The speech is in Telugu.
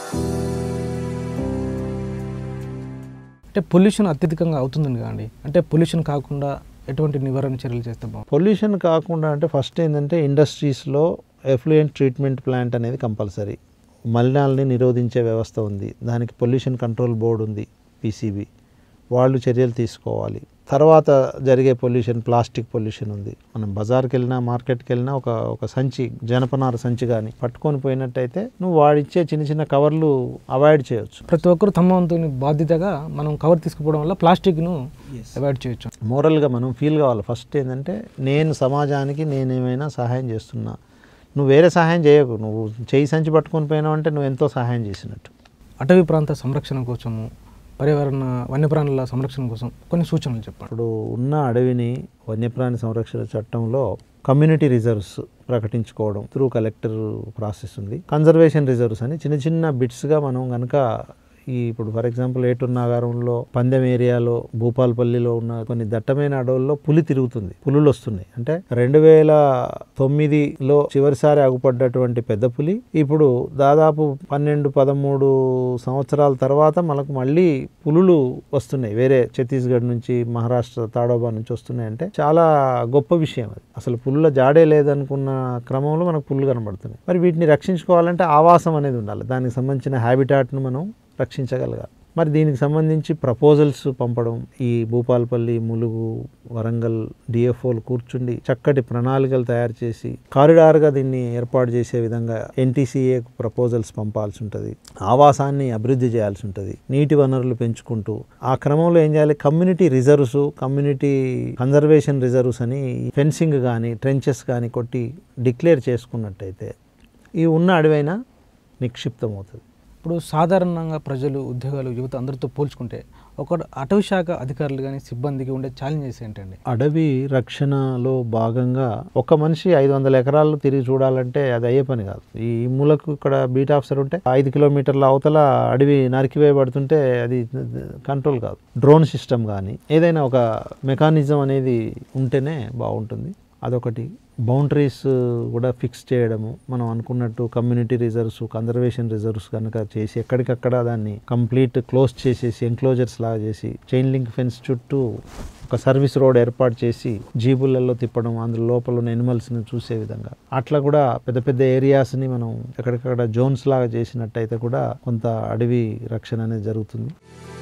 అంటే పొల్యూషన్ అత్యధికంగా అవుతుందండి కాండి, అంటే పొల్యూషన్ కాకుండా ఎటువంటి నివారణ చర్యలు చేస్తే బాగుంటుంది? పొల్యూషన్ కాకుండా అంటే ఫస్ట్ ఏంటంటే ఇండస్ట్రీస్లో ఎఫ్లూయెంట్ ట్రీట్మెంట్ ప్లాంట్ అనేది కంపల్సరీ. మలినాలని నిరోధించే వ్యవస్థ ఉంది, దానికి పొల్యూషన్ కంట్రోల్ బోర్డు ఉంది, పీసీబీ, వాళ్ళు చర్యలు తీసుకోవాలి. తర్వాత జరిగే పొల్యూషన్, ప్లాస్టిక్ పొల్యూషన్ ఉంది. మనం బజార్కి వెళ్ళినా మార్కెట్కి వెళ్ళినా ఒక సంచి, జనపనార సంచి కానీ పట్టుకొని పోయినట్టయితే నువ్వు వాడిచ్చే చిన్న చిన్న కవర్లు అవాయిడ్ చేయొచ్చు. ప్రతి ఒక్కరు తమ వంతుని బాధ్యతగా మనం కవర్ తీసుకుపోవడం వల్ల ప్లాస్టిక్ను అవాయిడ్ చేయొచ్చు. మోరల్గా మనం ఫీల్ కావాలి. ఫస్ట్ ఏంటంటే నేను సమాజానికి నేనేమైనా సహాయం చేస్తున్నా, నువ్వు వేరే సహాయం చేయకు, నువ్వు చేయి సంచి పట్టుకొని పోయినావు అంటే నువ్వు ఎంతో సహాయం చేసినట్టు. అటవీ ప్రాంత సంరక్షణ కోసము, పర్యావరణ వన్యప్రాణుల సంరక్షణ కోసం కొన్ని సూచనలు చెప్పండి. ఇప్పుడు ఉన్న అడవిని వన్యప్రాణి సంరక్షణ చట్టంలో కమ్యూనిటీ రిజర్వ్స్ ప్రకటించుకోవడం త్రూ కలెక్టర్ ప్రాసెస్ ఉంది. కన్జర్వేషన్ రిజర్వ్స్ అని చిన్న చిన్న బిట్స్గా మనం కనుక ఇప్పుడు ఫర్ ఎగ్జాంపుల్ ఏటూరు నాగారంలో, పందెం ఏరియాలో, భూపాలపల్లిలో ఉన్న కొన్ని దట్టమైన అడవుల్లో పులి తిరుగుతుంది, పులులు వస్తున్నాయి. అంటే 2009లో చివరిసారి అగుపడ్డటువంటి పెద్ద పులి ఇప్పుడు దాదాపు 12-13 సంవత్సరాల తర్వాత మనకు మళ్ళీ పులులు వస్తున్నాయి, వేరే ఛత్తీస్గఢ్ నుంచి, మహారాష్ట్ర తాడోబా నుంచి వస్తున్నాయి. అంటే చాలా గొప్ప విషయం అది. అసలు పులుల జాడే లేదనుకున్న క్రమంలో మనకు పులులు కనబడుతున్నాయి. మరి వీటిని రక్షించుకోవాలంటే ఆవాసం అనేది ఉండాలి, దానికి సంబంధించిన హ్యాబిటాట్ను మనం రక్షించగలగాలి. మరి దీనికి సంబంధించి ప్రపోజల్స్ పంపడం, ఈ భూపాలపల్లి, ములుగు, వరంగల్ డిఎఫ్ఓలు కూర్చుండి చక్కటి ప్రణాళికలు తయారు చేసి కారిడార్గా దీన్ని ఏర్పాటు చేసే విధంగా ఎన్టీసీఏ ప్రపోజల్స్ పంపాల్సి ఉంటుంది. ఆవాసాన్ని అభివృద్ధి చేయాల్సి ఉంటుంది, నీటి వనరులు పెంచుకుంటూ. ఆ క్రమంలో ఏం చేయాలి, community reserves, community conservation reserves అని ఫెన్సింగ్ కానీ ట్రెంచెస్ కానీ కొట్టి డిక్లేర్ చేసుకున్నట్టయితే ఈ ఉన్న అడవైనా నిక్షిప్తం అవుతుంది. ఇప్పుడు సాధారణంగా ప్రజలు, ఉద్యోగాలు, యువత అందరితో పోల్చుకుంటే ఒక అటవీ శాఖ అధికారులు కానీ సిబ్బందికి ఉండే ఛాలెంజెస్ ఏంటండి? అడవి రక్షణలో భాగంగా ఒక మనిషి 500 ఎకరాలు తిరిగి చూడాలంటే అది అయ్యే పని కాదు. ఈ మూలకు ఇక్కడ బీట్ ఆఫీసర్ ఉంటే 5 కిలోమీటర్ల అవతల అడవి నరికివేయబడుతుంటే అది కంట్రోల్ కాదు. డ్రోన్ సిస్టమ్ కానీ ఏదైనా ఒక మెకానిజం అనేది ఉంటేనే బాగుంటుంది. అదొకటి. బౌండరీస్ కూడా ఫిక్స్ చేయడము, మనం అనుకున్నట్టు కమ్యూనిటీ రిజర్వ్స్, కన్జర్వేషన్ రిజర్వ్స్ కనుక చేసి ఎక్కడికక్కడ దాన్ని కంప్లీట్ క్లోజ్ చేసేసి ఎంక్లోజర్స్ లాగా చేసి చైన్ లింక్ ఫెన్స్ చుట్టూ ఒక సర్వీస్ రోడ్ ఏర్పాటు చేసి జీబులలో తిప్పడం, అందులో లోపల ఉన్న ఎనిమల్స్ని చూసే విధంగా అట్లా కూడా పెద్ద పెద్ద ఏరియాస్ని మనం ఎక్కడికక్కడ జోన్స్ లాగా చేసినట్టయితే కూడా కొంత అడవి రక్షణ అనేది జరుగుతుంది.